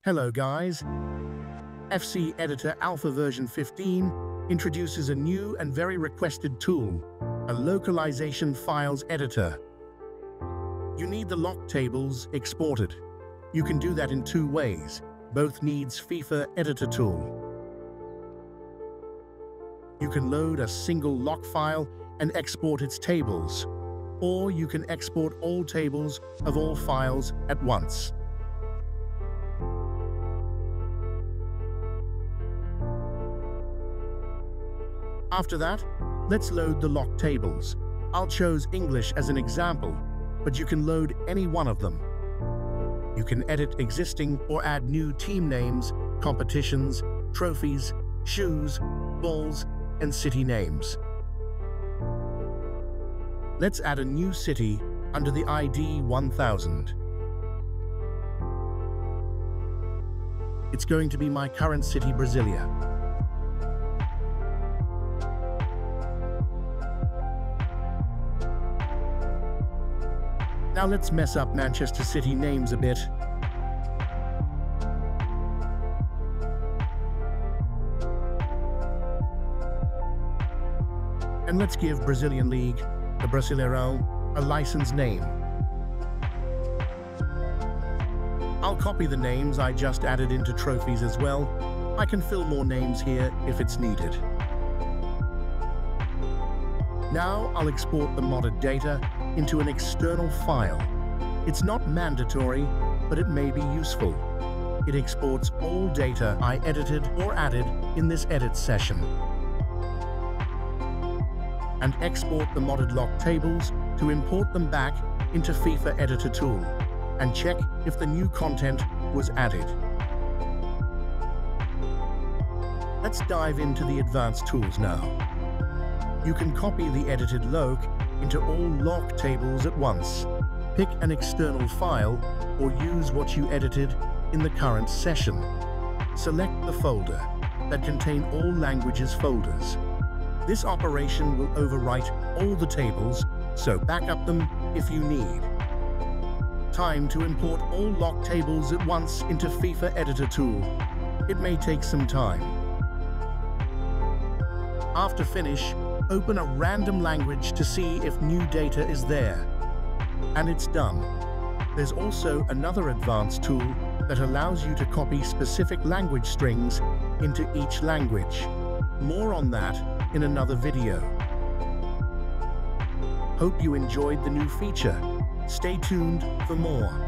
Hello guys, LOC Editor Alpha version 15 introduces a new and very requested tool, a localization files editor. You need the lock tables exported. You can do that in two ways. Both needs v15 editor tool. You can load a single lock file and export its tables, or you can export all tables of all files at once. After that, let's load the lock tables. I'll choose English as an example, but you can load any one of them. You can edit existing or add new team names, competitions, trophies, shoes, balls, and city names. Let's add a new city under the ID 1000. It's going to be my current city, Brasilia. Now let's mess up Manchester City names a bit. And let's give Brazilian League, the Brasileirão, a license name. I'll copy the names I just added into trophies as well. I can fill more names here if it's needed. Now I'll export the modded data into an external file. It's not mandatory, but it may be useful. It exports all data I edited or added in this edit session. And export the modded lock tables to import them back into v15 editor tool and check if the new content was added. Let's dive into the advanced tools now. You can copy the edited LOC into all lock tables at once. Pick an external file or use what you edited in the current session. Select the folder that contain all languages folders. This operation will overwrite all the tables, so back up them if you need. Time to import all lock tables at once into v15 editor tool. It may take some time. After finish, open a random language to see if new data is there. And it's done. There's also another advanced tool that allows you to copy specific language strings into each language. More on that in another video. Hope you enjoyed the new feature. Stay tuned for more.